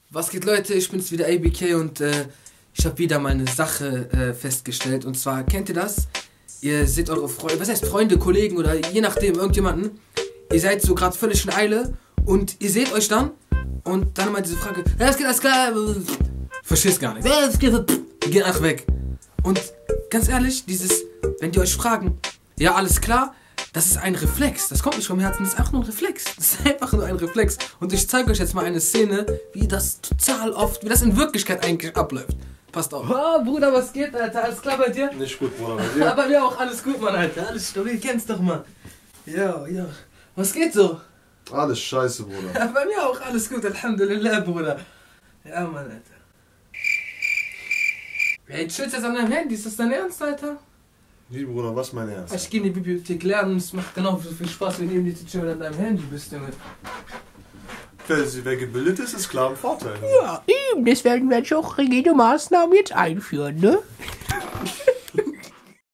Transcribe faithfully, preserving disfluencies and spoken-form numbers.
Was geht, Leute? Ich bin's wieder, A B K, und äh, ich habe wieder mal eine Sache äh, festgestellt. Und zwar, kennt ihr das? Ihr seht eure Freunde, was heißt Freunde, Kollegen oder je nachdem, irgendjemanden. Ihr seid so gerade völlig in Eile und ihr seht euch dann und dann mal diese Frage, ja, es geht alles klar, verstehst gar nichts. Ja, es geht, die gehen einfach weg. Und ganz ehrlich, dieses, wenn die euch fragen, ja, alles klar, das ist ein Reflex, das kommt nicht vom Herzen, das ist einfach nur ein Reflex. Das ist einfach nur ein Reflex. Und ich zeige euch jetzt mal eine Szene, wie das total oft, wie das in Wirklichkeit eigentlich abläuft. Passt auf. Oh, Bruder, was geht, Alter? Alles klar bei dir? Nicht gut, Bruder, bei dir? Ja, bei mir auch alles gut, Mann, Alter. Alles stabil, kennst doch, Mann. Ja, ja. Was geht so? Alles scheiße, Bruder. Ja, bei mir auch alles gut, Alhamdulillah, Bruder. Ja, Mann, Alter. Hey, chillst jetzt an deinem Handy, ist das dein Ernst, Alter? Wie, Bruder, was mein Ernst? Ich geh in die Bibliothek lernen und es macht genau so viel Spaß, wenn neben dir zu chillen an deinem Handy bist, Junge. Wer gebildet ist, ist klar ein Vorteil. Ja, eben, deswegen werde ich auch rigide Maßnahmen jetzt einführen, ne?